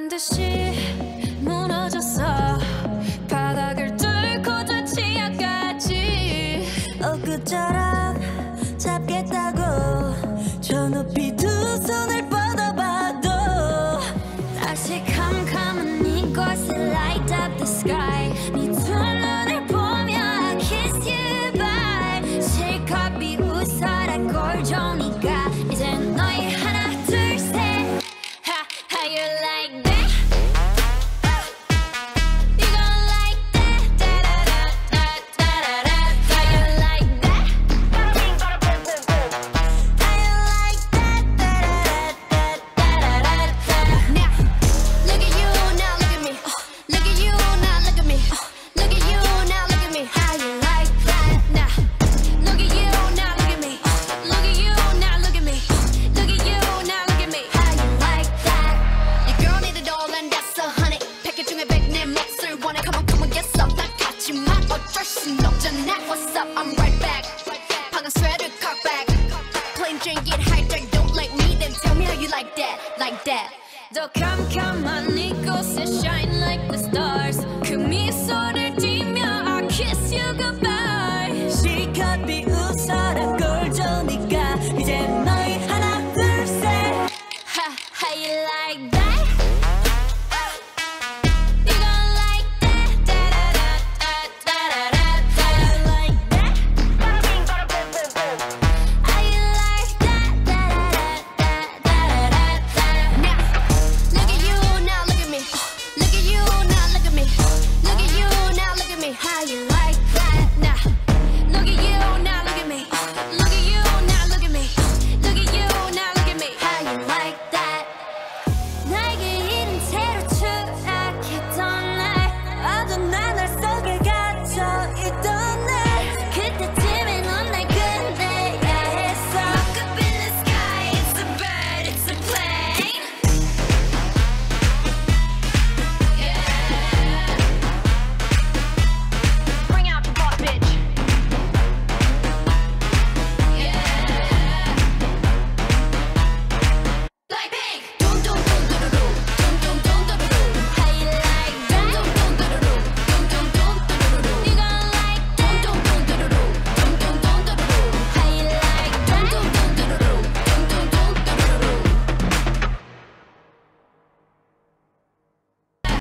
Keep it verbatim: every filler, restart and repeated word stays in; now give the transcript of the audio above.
듯이 무너졌어. 바닥을 뚫고 저 지하까지 엊그처럼 잡겠다고 저 높이 두 손을 뻗어봐도 다시 캄캄한 이곳에 light up the sky. 네 두 눈을 보며 I kiss you bye. 실컷 비웃어라 꼴 좋으니까 이젠 너희 하나 둘 셋. Ha, how you like that? What's up? I'm right back. 방금 sweater cock back. Plain drink it hijack. Don't like me, then tell me how you like that, like that. 더 캄캄한 이곳에 shine like the stars. 그 미소를 띠며